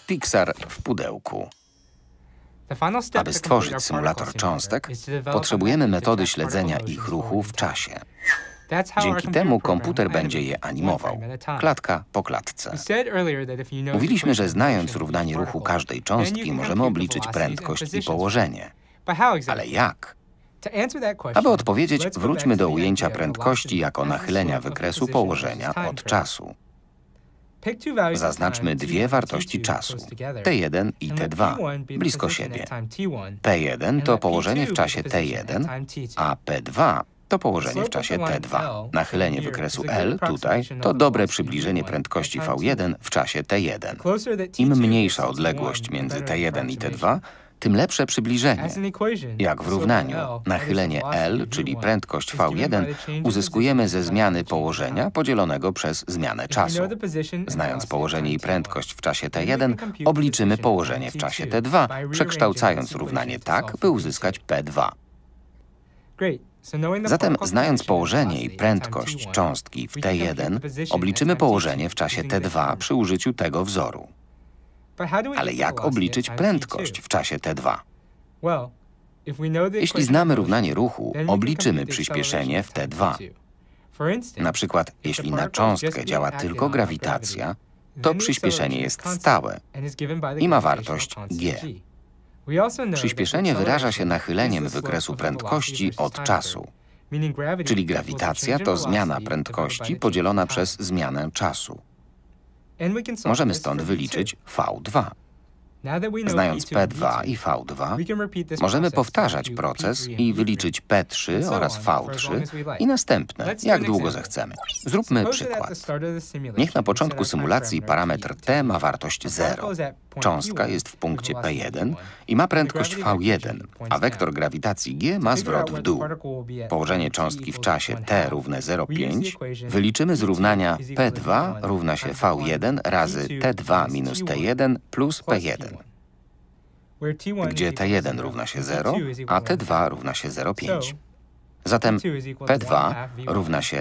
Pixar w pudełku. Aby stworzyć symulator cząstek, potrzebujemy metody śledzenia ich ruchu w czasie. Dzięki temu komputer będzie je animował, klatka po klatce. Mówiliśmy, że znając równanie ruchu każdej cząstki, możemy obliczyć prędkość i położenie. Ale jak? Aby odpowiedzieć, wróćmy do ujęcia prędkości jako nachylenia wykresu położenia od czasu. Zaznaczmy dwie wartości czasu, t1 i t2, blisko siebie. p1 to położenie w czasie t1, a p2 to położenie w czasie t2. Nachylenie wykresu L tutaj to dobre przybliżenie prędkości v1 w czasie t1. Im mniejsza odległość między t1 i t2, tym lepsze przybliżenie. Jak w równaniu, nachylenie L, czyli prędkość v1, uzyskujemy ze zmiany położenia podzielonego przez zmianę czasu. Znając położenie i prędkość w czasie t1, obliczymy położenie w czasie t2, przekształcając równanie tak, by uzyskać p2. Zatem, znając położenie i prędkość cząstki w t1, obliczymy położenie w czasie t2 przy użyciu tego wzoru. Ale jak obliczyć prędkość w czasie t2? Jeśli znamy równanie ruchu, obliczymy przyspieszenie w t2. Na przykład, jeśli na cząstkę działa tylko grawitacja, to przyspieszenie jest stałe i ma wartość g. Przyspieszenie wyraża się nachyleniem wykresu prędkości od czasu, czyli grawitacja to zmiana prędkości podzielona przez zmianę czasu. Możemy stąd wyliczyć v2. Znając p2 i v2, możemy powtarzać proces i wyliczyć p3 oraz v3 i następne, jak długo zechcemy. Zróbmy przykład. Niech na początku symulacji parametr t ma wartość 0. Cząstka jest w punkcie p1 i ma prędkość v1, a wektor grawitacji g ma zwrot w dół. Położenie cząstki w czasie t równe 0,5 wyliczymy z równania p2 równa się v1 razy t2 minus t1 plus p1, gdzie t1 równa się 0, a t2 równa się 0,5. Zatem p2 równa się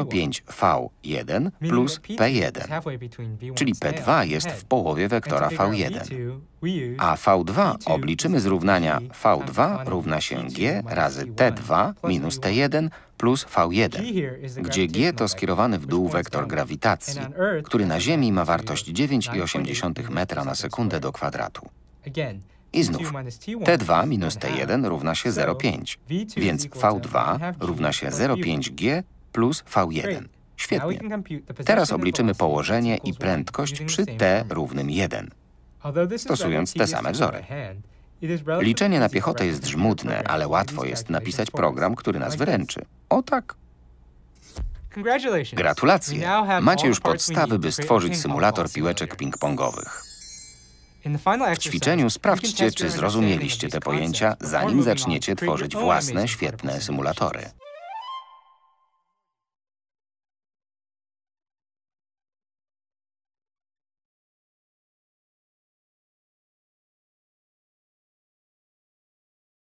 0,5 v1 plus p1, czyli p2 jest w połowie wektora v1, a v2 obliczymy z równania v2 równa się g razy t2 minus t1 plus v1, gdzie g to skierowany w dół wektor grawitacji, który na Ziemi ma wartość 9,8 metra na sekundę do kwadratu. I znów, t2 minus t1 równa się 0,5, więc v2 równa się 0,5g plus v1. Świetnie. Teraz obliczymy położenie i prędkość przy t równym 1, stosując te same wzory. Liczenie na piechotę jest żmudne, ale łatwo jest napisać program, który nas wyręczy. O tak. Gratulacje! Macie już podstawy, by stworzyć symulator piłeczek ping-pongowych. W ćwiczeniu sprawdźcie, czy zrozumieliście te pojęcia, zanim zaczniecie tworzyć własne, świetne symulatory.